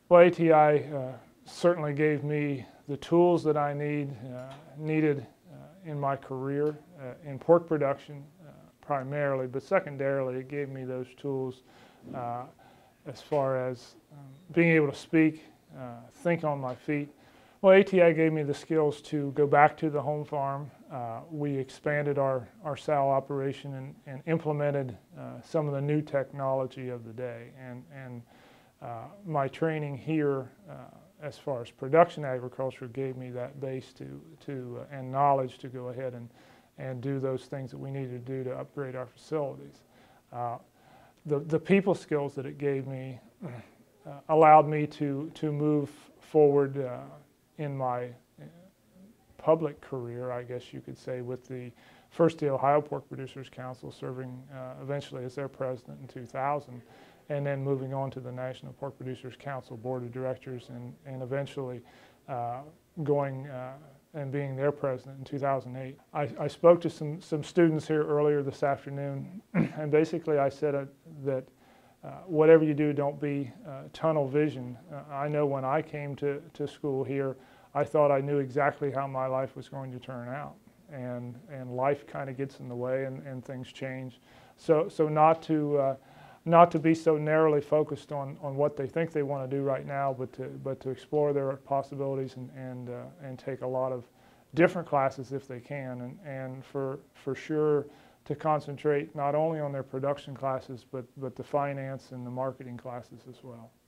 Well, ATI certainly gave me the tools that I needed in my career in pork production primarily, but secondarily it gave me those tools as far as being able to speak, think on my feet. Well, ATI gave me the skills to go back to the home farm. We expanded our sow operation and implemented some of the new technology of the day. And my training here as far as production agriculture gave me that base and knowledge to go ahead and do those things that we needed to do to upgrade our facilities. The people skills that it gave me allowed me to move forward in my public career, I guess you could say, with the Ohio Pork Producers Council, serving eventually as their president in 2000, and then moving on to the National Pork Producers Council Board of Directors, and eventually going and being their president in 2008. I spoke to some students here earlier this afternoon, and basically I said that whatever you do, don't be tunnel vision. I know when I came to school here, I thought I knew exactly how my life was going to turn out, and life kind of gets in the way, and things change. So not to be so narrowly focused on what they think they want to do right now, but to explore their possibilities and take a lot of different classes if they can, and for sure to concentrate not only on their production classes, but the finance and the marketing classes as well.